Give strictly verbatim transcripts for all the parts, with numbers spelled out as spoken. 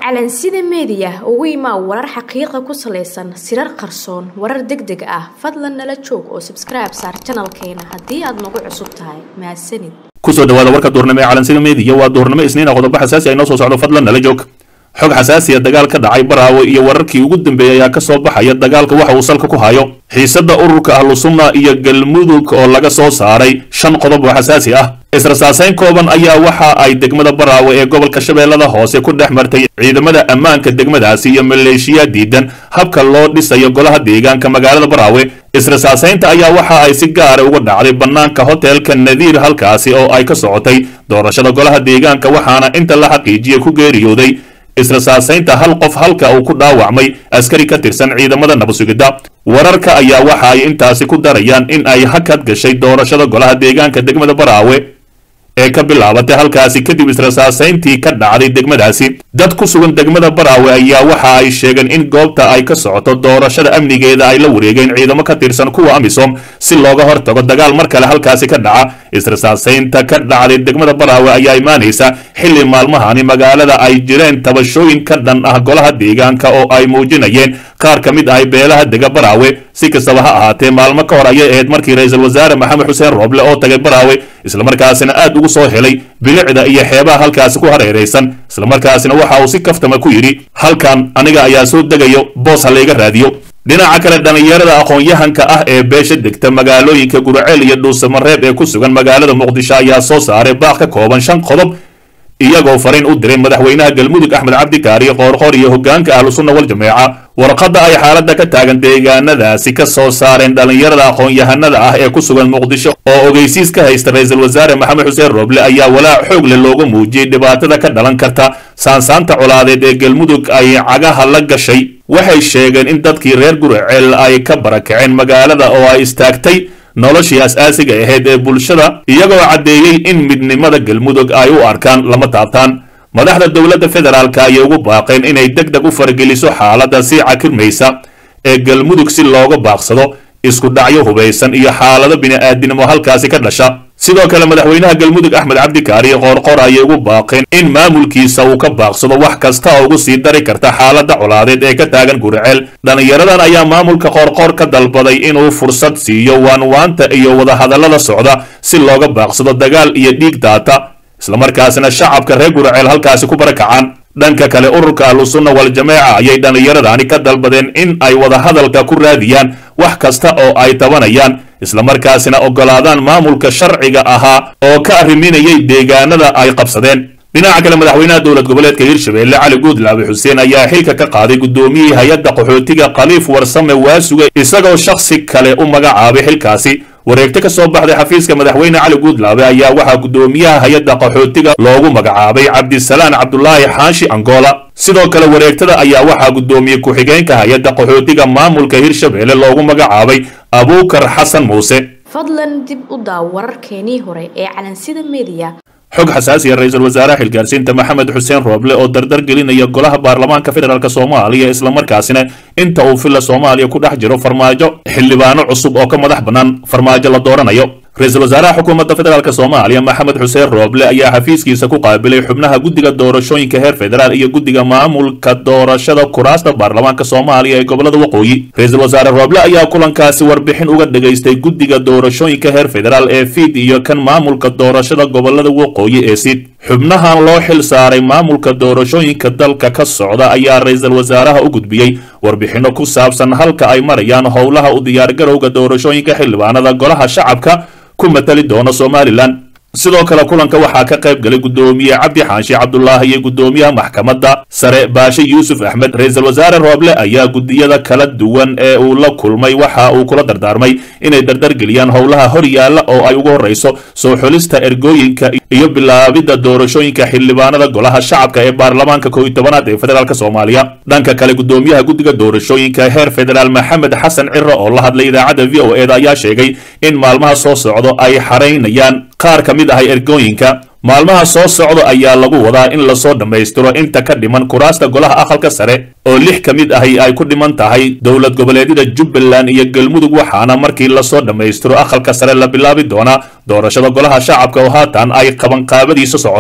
calansida media ugu imaa warar xaqiiqo ku saleysan sirar qarsoon warar degdeg ah fadlan nala joog oo subscribe saar channelkeena hadii aad nagu cusub tahay mahadsanid kusoo dhawaada warka duurnimo ee calansida media waa duurnimo isniin qodobo xasaasi ah inoo soo socdo fadlan nala joog xog xasaasi ah dagaal ka dhacay Baraawe iyo wararkii ugu dambeeyay ayaa ka soo baxaya dagaalka waxa uu salka ku hayo xiisada ururka Ahlus Sunna iyo Galmudug oo laga soo saaray shan qodob oo xasaasi ah israsaasayn kooban ayaa waxa ay degmada Baraawe ee gobolka Shabeellada hoose ku dhaxmartay ciidamada ammaanka degmadaasi iyo maleeshiya diidan habka loo dhisayo golaha deegaanka magaalada Baraawe israsaasaynta ayaa waxa ay si gaar ah uga dhacday banaanka hotelka Nadiir halkaasi oo ay ka socotay doorashada golaha deegaanka waxaana inta la xaqiijiyay ku geeriyooday israsaasaynta hal qof halka uu ku dhaawacmay askari ka tirsan ciidamada nabadgelyada wararka ayaa waxa ay intaasi ku darayaan in ay hakad gashay doorashada golaha deegaanka degmada Baraawe ee ka bilaabatay halkaasi kadib israsaasayntii ka dhacday degmadaasi dad ku sugan degmada Baraawe ayaa waxa ay sheegeen in goobta ay ka socoto doorashada amnigeeda ay la wareegeen ciidamo ka tirsan kuwa Amisom si looga hortago dagaal mar kale halkaasi ka dhaca israsaasaynta ka dhacday degmada Baraawe ayaa imaanaysa xilli maalmahani magaalada ay jireen tabashooyin ka dhan ah golaha deegaanka oo ay muujinayeen qaar ka mid ah beelaha dega Baraawe si kastaba ha ahaatee maalmo ka hor ayay ahayd markii ra'iisul wasaare Maxamed Xuseen Roble oo tagay Baraawe isla markaasina aad ugu soo helay bilicda iyo xeebaha halkaasi ku hareeraysan isla markaasina waxa uu si kaftama ku yiri halkan aniga ayaa soo degayo boos haleega raadiyo dhinaca kale dhalinyarada aqoon-yahanka ah ee beesha degta magaalooyinka Gurceel iyo Dhuusamareeb ee ku sugan magaalada Muqdisho ayaa soo saaray baaq ka kooban shan qodob iyagoo fariin u diray madaxweynaha Galmudug Axmed Cabdi Kaariye Qoorqoor iyo hoggaanka Ahlus Sunna wal Jameeca warqadda ay xaaladda ka taagan deegaanadaasi ka soo saareen dhalinyarada aqoon-yahanada ah ee ku sugan Muqdisho oo ogeysiis ka haysta ra'iisul wasaare Maxamed Xuseen Roble ayaa walaac xoog leh looga muujiyay dhibaatada ka dhalan karta saansaanta colaadeed ee Galmudug ay cagaha la gashay waxay sheegeen in dadkii reer Gurceel ay ka barakaceen magaalada oo ay istaagtay noloshii asaasiga ahayd ee bulshada iyagoo cadeeyay in midnimada Galmudug ay u arkaan lama taabtaan madaxda dawladda federaalka ay ugu baaqeen inay degdeg u fargeliso xaaladda si cakirmaysa ee Galmudug si looga baaqsado isku dhacyo hubeysan iyo xaalado bini'aadanimo halkaasi ka dhasha sidoo kale madaxweynaha Galmudug Axmed Cabdi Kaariye Qoorqoor ay ugu baaqeen in maamulkiisa uu ka baaqsado wax kasta oo ugu sii dari karta xaaladda colaadeed ee ka taagan Gurceel dhalinyaradan ayaa maamulka Qoorqoor ka dalbaday inuu fursad siiyo waanwaanta iyo wada hadallada socda si looga baaqsado dagaal iyo dhiig daata isla markaasina shacabka reer Gurceel halkaasi ku barakacaan dhanka kale ururka Ahlus Sunna wal Jameeca ayay dhalinyaradani ka dalbadeen in ay wada hadalka ku raadiyaan wax kasta oo ay tabanayaan isla markaasina ogolaadaan maamulka sharciga ahaa oo ka arriminayay deegaanada ay qabsadeen dhinaca kale madaxweynaha dowlad goboleedka Hirshabeelle Cali Guudlaabe Xuseen ayaa xilka ka qaaday gudoomiyihii hay'adda qaxootiga Khaliif Warsame Waasuge isagoo shakhsi kale u magacaabay xilkaasi wareegta ka soo baxday xafiiska madaxweyne Cali Guudlaabe ayaa waxa gudoomiyaha hay'adda qaxootiga loogu magacaabay Cabdisalaan Cabdullaahi Xaashi Angola sidoo kale wareegtada ayaa waxa gudoomiye ku xigeenka hay'adda qaxootiga maamulka Hirshabeelle loogu magacaabay Abuukar Xasan Muuse fadlan dib u daaw wararkeenii hore ee calansida media xog xasaasi ah ra'iisul wasaaraha xilgaarsiinta Maxamed Xuseen Roble oo dardar gelinaya golaha baarlamaanka federaalka Soomaaliya isla markaasina inta uu filla Soomaaliya ku dhex jiro farmaajo xildhibaano cusub oo ka madax banaan farmaajo la dooranayo ra'iisul wasaaraha xukuumadda federaalka Soomaaliya Maxamed Xuseen Roble ayaa xafiiskiisa ku qaabilay xubnaha guddiga doorashooyinka heer federaal iyo guddiga maamulka doorashada kuraasta baarlamaanka Soomaaliya ee gobolada waqooyi ra'iisul wasaare Roble ayaa kulankaasi warbixin uga dhageystay guddiga doorashooyinka heer federaal ee Fiid iyo kan maamulka doorashada gobolada waqooyi ee Siid xubnahan loo xil saaray maamulka doorashooyinka dalka ka socda ayaa ra'iisul wasaaraha u gudbiyay warbixino ku saabsan halka ay marayaan howlaha u diyaar garowga doorashooyinka xildhibaanada golaha shacabka ku matali doona Somaliland sidoo kale kulanka waxaa ka qayb galay gudoomiye Cabdi Xaashi Cabdullaahi iyo gudoomiyaha maxkamadda sare Baashe Yuusuf Axmed ra'iisul wasaare Roble ayaa gudiyada kala duwan ee uu la kulmay waxa uu kula dardaarmay inay dardar geliyaan howlaha hor yaalla oo ay ugu horeyso soo xulista ergooyinka iyo bilaabida doorashooyinka xildhibaanada golaha shacabka ee baarlamaanka koob iyo tobanaad ee federaalka Soomaaliya dhanka kale gudoomiyaha guddiga doorashooyinka heer federaal Maxamed Xasan Cirro oo la hadlay idaacadda V O A ayaa sheegay in maalmaha soo socdo ay xareynayaan qaar ka mid ah ergooyinka maalmaha soo socdo ayaa lagu wadaa in la soo dhameystiro inta ka dhiman kuraasta golaha aqalka sare oo lix ka mid ah ay ku dhiman tahay dowlad goboleedyada Jubbaland iyo Galmudug waxaana markii la soo dhameystiro aqalka sare la bilaabi doona doorashada golaha shacabka oo haatan ay qaban qaabadiisa socoto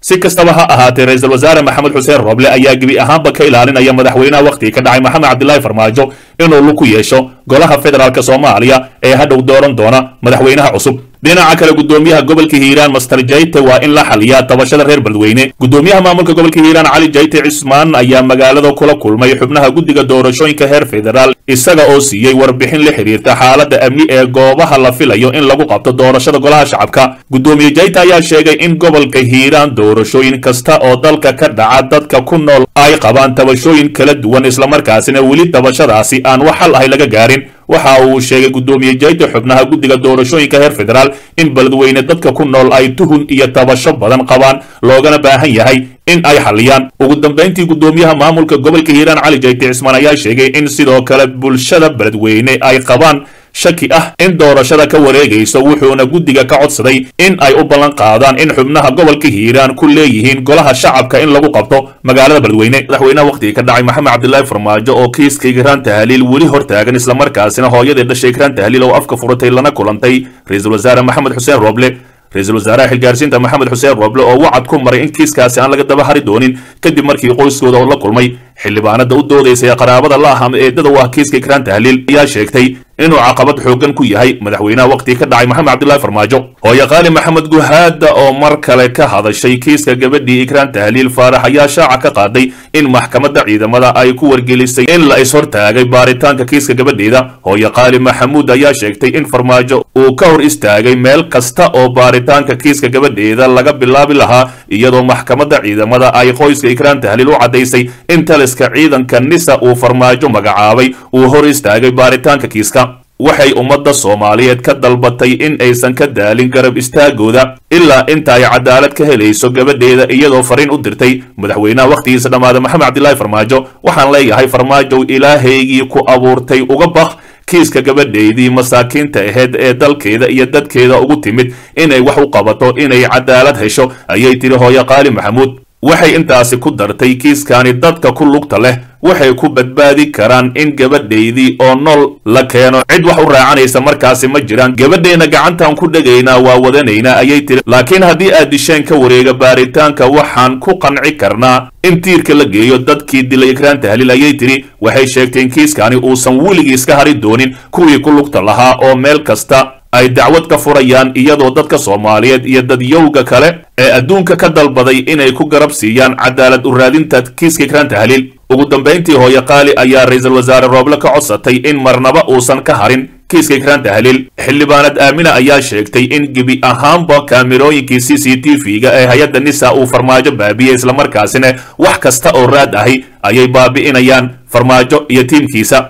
si kastaba ha ahaatee ra-iisul wasaare maxamed xuseen rooble ayaa gebi ahaanba ka ilaalinaya madaxweynaha wakhtigii ka dhacay maxamed cabdilaahi farmaajo inuu lug ku yeesho golaha federaalk soomaaliya ee hadhow dooran doona madaxweynaha cusub dhinaca kale gudoomiyaha gobolka hiiraan master jayte waa in la xaliyaa tabashada reer beledweyne gudoomiyaha maamulka gobolka hiiraan cali jayte cismaan ayaa magaalada kula kulmay xubnaha guddiga doorashooyinka heer federaal isaga oo siiyey warbixin la xiriirta xaaladda amni ee goobaha la filayo in lagu qabto doorashada golaha shacabka gudoomiye jayte ayaa sheegay in gobolka hiiraan doorashooyin kasta oo dalka ka dhaca dadka ku nool ay qabaan tabashooyin kala duwan islamarkaasina weli tabashadaasi aan wax xal ahay laga gaarin waxa uu sheegay gudoomiye jayte xubnaha guddiga doorashooyinka heer federaal in beledweyne dadka ku nool ay tuhun iyo tabasho badan qabaan loogana baahan yahay in ay xaliyaan ugu dambayntii gudoomiyaha maamulka gobolka hiiraan cali jayte cismaan ayaa sheegay in sidoo kale bulshada beledweyne ay qabaan shaki ah in doorashada ka wareegayso wuxuuna guddiga ka codsaday in ay u ballan qaadaan in xubnaha gobolka hiiraan ku leeyihiin golaha shacabka in lagu qabto magaalada beledweyne madaxweynaha wakhtigii ka dhacay maxamed cabdilaahi farmaajo oo kiiska ikraan tahliil weli hortaagan islamarkaasina hooyadii dhashay ikraan tahliil oo afka furatay lana kulantay ra-iisul wasaare maxamed xuseen rooble ra-iisul wasaaraha xilgaarsiinta maxamed xuseen rooble oo wacad ku maray in kiiskaasi aan laga daba hari doonin kadib markii qoyskooda oo la kulmay xildhibaanada u doodaysa ee qaraabada la aha eedada u ah kiiska ikraan tahliil ayaa sheegtay inuu caqabad xoogan ku yahay madaxweynaha wakhtigii ka dhacay maxamed cabdilaahi farmaajo hooye qaali maxamed guhaada oo mar kale ka hadashay kiiska gabadhii ikraan tahliil faarax ayaa shaaca ka qaaday in maxkamadda ciidamada ay ku wargelisay in la ishortaagay baaritaanka kiiska gabadheeda hooye qaali maxamuud ayaa sheegtay in farmaajo uu ka hor istaagay meel kasta oo baaritaanka kiiska gabadheeda laga bilaabi lahaa iyadoo maxkamadda ciidamada ay qoyska ikraan tahliil u caddaysay in taliska ciidanka nisa uu farmaajo magacaabay uu hor istaagay baaritaanka kiiska waxay ummadda soomaaliyeed ka dalbatay in aysan ka daalin garab istaagooda ilaa inta ay cadaalad ka helayso gabadheeda iyadoo fariin u dirtay madaxweynaha wakhtigiisa dhammaada maxamed cabdilaahi farmaajo waxaan leeyahay farmaajow ilaahaygii ku abuurtay uga baq kiiska gabadheydii masaakiinta aheyd ee dalkeeda iyo dadkeeda ugu timid inay wax u qabato inay cadaalad hesho ayay tiri hooye qaali maxamuud waxay intaasi ku dartay kiiskani dadka ku lugta leh waxay ku badbaadi karaan in gabadhaydii oo nool la keeno cid wax u raacanaysa markaasi ma jiraan gabadhayna gacantaan ku dhegaynaa waa wadanaynaa ayay tiri laakiin haddii aad disheen ka wareega baaritaanka waxaan ku qanci karnaa in tiirka la geeyo dadkii dilay ikraan tahliil ayay tiri waxay sheegtay in kiiskani uusan weligiis ka hari doonin kuwii ku lugta lahaa oo meel kasta ay dacwad ka furayaan iyadoo dadka soomaaliyeed iyo dadyowga kale ee adduunka ka dalbaday inay ku garab siiyaan cadaalad u raadinta kiiska ikraan tahliil ugu dambayntii hooye qaali ayaa ra-iisul wasaare rooble ka codsatay in marnaba uusan ka harin kiiska ikraan tahliil xildhibaanad aamina ayaa sheegtay in gebi ahaanba kaamirooyinkii c c t v-ga ee hay-adda nisa uu farmaajo baabiyey islamarkaasina wax kasta oo raad ahi ayay baabi'inayaan farmaajo iyo tiimkiisa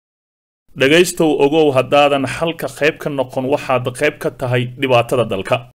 dhegaystow ogow haddaadan xalka qayb ka noqon waxaad qayb ka tahay dhibaatada dalka